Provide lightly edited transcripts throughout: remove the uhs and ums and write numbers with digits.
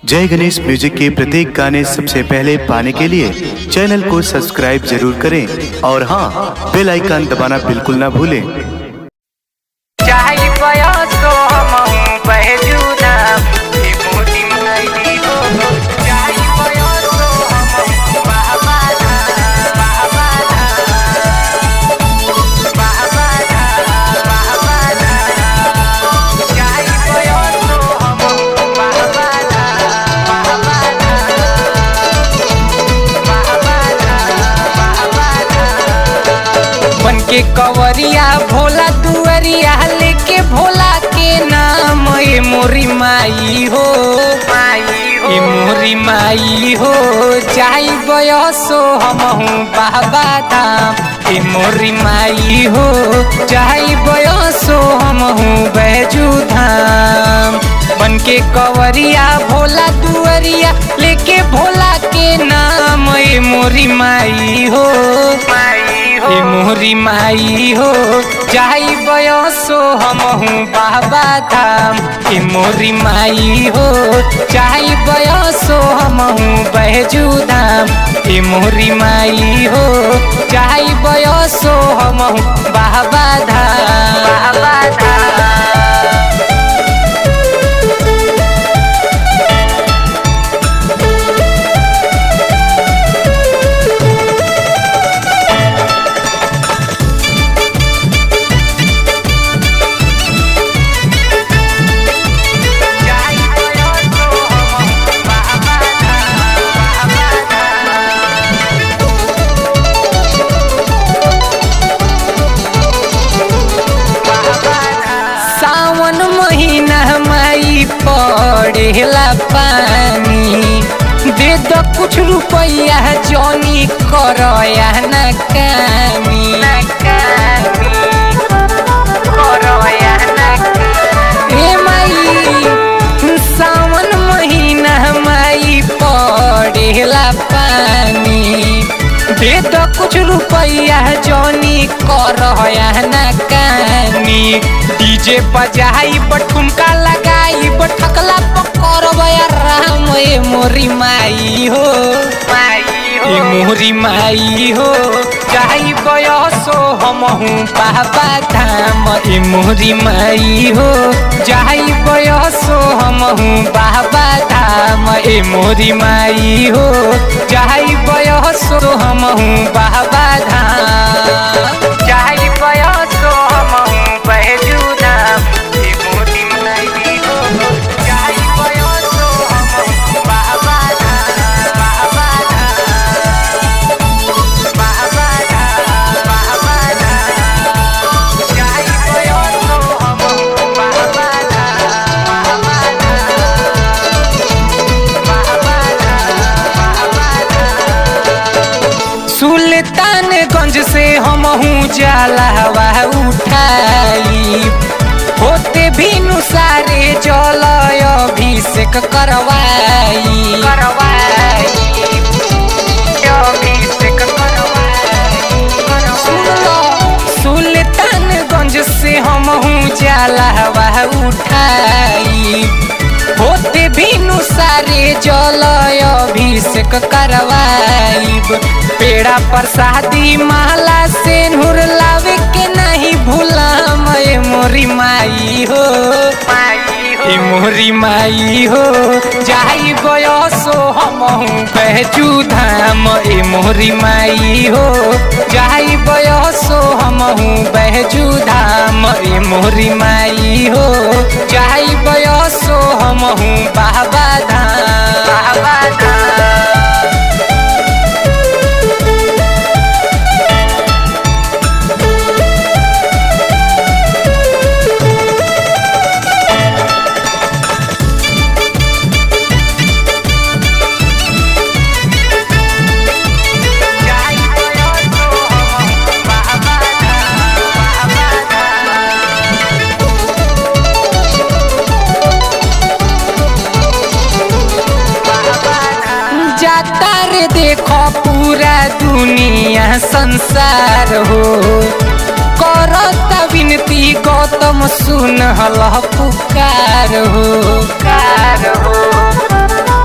जय गणेश म्यूजिक के प्रत्येक गाने सबसे पहले पाने के लिए चैनल को सब्सक्राइब जरूर करें और हाँ, बेल आइकन दबाना बिल्कुल ना भूलें। के कवरिया भोला दुअरिया लेके भोला के नाम ए मोरी माई हो, ए मोरी माई हो जाई बयसो हमहू बाबा धाम। ए मोरी माई हो जाई बयसो हमहू बैजू धाम। बन के कवरिया भोला दुअरिया लेके भोला के नाम ए मोरी माई हो, ए मोरी माई हो जाई बयसो हमहू बाबा धाम। ए मोरी माई हो जाई बयसो हमहू बैजू धाम। ए मोरी माई हो जाई बयसो हमहू बाबा धाम, बाबा धाम। पड़ेला पानी दे दो कुछ रुपया जौनी करया न कामी, ए माई सावन महीना माई पड़ेला पानी दे दो कुछ रुपया जौनी करया न कानी। डीजे बजाई बठुमका लगाई बठकला पकड़ब राम। ए मोरी माई हो, ए मोरी माई हो जाई बयसो हमहू बाबा धाम। ए मोरी माई हो जाई बयसो हमहू बाबा धाम। ए मोरी माई हो जाई बयसो हमहू बाबा धाम, जाई बयसो हमहू बैजू धाम। ए मोरी माई हो जाई बयसो हमहू बाबा धाम, बाबा धाम, बाबा धाम, बाबा धाम। जाई बयसो हमहू बाबा धाम, बाबा धाम। सुल्तानगंज से हमहू जलवा उठाई होते भी नुसारे जल अभिषेक करवाई, सुल्तानगंज से हमहू जलवा उठाई होते भी नुसारे जल अभिषेक करवाइब। पेड़ा प्रसादी माला से नूर लावे के नहीं भूलाम। ए मोरी माई हो, ए मोरी माई हो जाई बयसो हमहू बैजू धाम। ए मोरी माई हो जाई बयसो हमहू बैजू धाम। ए मोरी माई हो जाई बयसो हमहू बाबा धाम, बाबा धाम। देखो पूरा दुनिया संसार हो करता विनती गौतम सुन पुकार हो,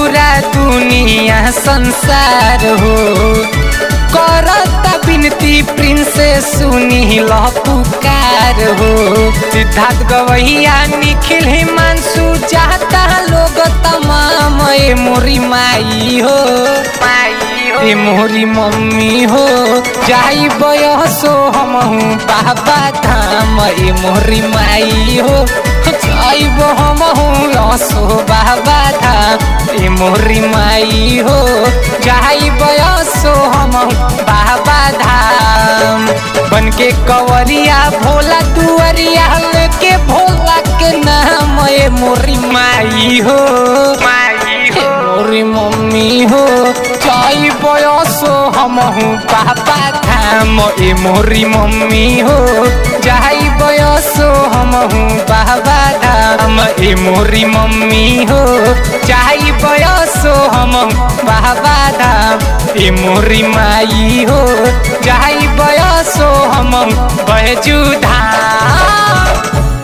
पूरा दुनिया संसार हो करता बिनती प्रिंसेस सुनी लो पुकार हो सिद्धार्थ गवैया निखिल हिमांशु चाहता लोग तमाम ए मोरी माई हो ए मोरी मम्मी हो जाई बयसो हमहू बाबा धाम ए मोरी माई हो जाइब हमहू असो बाबा धाम ए मोरी माई हो जाइब असो हमहू बाबा धाम बन के कवरिया भोला दुआरिया लेके भोला के नाम ए मोरी माई हो मोरी मम्मी हो जाई बयसो हमहू बाबा धाम ए मोरी मम्मी हो जाई बयसो हमहू बाबा धाम ए मोरी मम्मी हो जाई बयसो हमहू बाबा धाम ए मोरी माई हो जाई बयसो हमहू बैजू धाम।